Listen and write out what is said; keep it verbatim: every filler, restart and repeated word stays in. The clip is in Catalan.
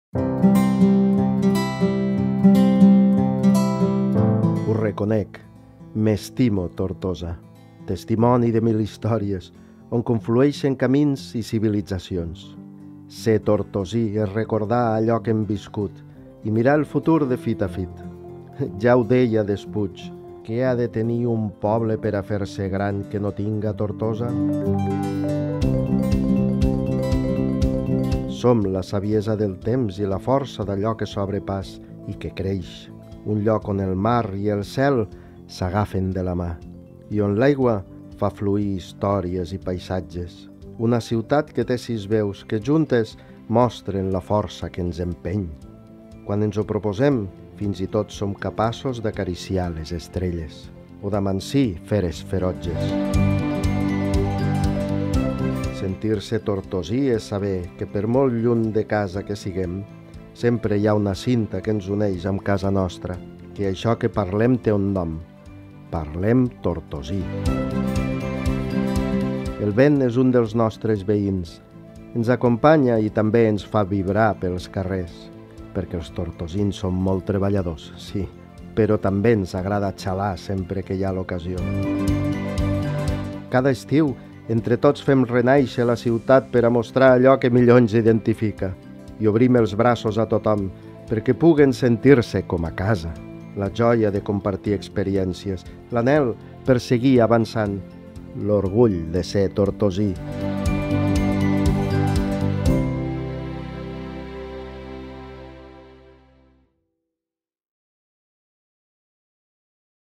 Ho reconec, m'estimo Tortosa, testimoni de mil històries, on conflueixen camins i civilitzacions. Ser tortosí és recordar allò que hem viscut i mirar el futur de fit a fit. Ja ho deia Despuig, què ha de tenir un poble per a fer-se gran que no tinga Tortosa? Som la saviesa del temps i la força d'allò que s'obre pas i que creix, un lloc on el mar i el cel s'agafen de la mà i on l'aigua fa fluir històries i paisatges. Una ciutat que té sis veus que juntes mostren la força que ens empeny. Quan ens ho proposem, fins i tot som capaços d'acariciar les estrelles o d'amansir feres ferotges. Sentir-se tortosí és saber que per molt lluny de casa que siguem, sempre hi ha una cinta que ens uneix amb casa nostra, que això que parlem té un nom. Parlem tortosí. El vent és un dels nostres veïns. Ens acompanya i també ens fa vibrar pels carrers, perquè els tortosins són molt treballadors, sí, però també ens agrada xalar sempre que hi ha l'ocasió. Cada estiu, entre tots fem renaixer la ciutat per a mostrar allò que millor ens identifica i obrim els braços a tothom perquè puguen sentir-se com a casa. La joia de compartir experiències, l'anhel per seguir avançant, l'orgull de ser tortosí.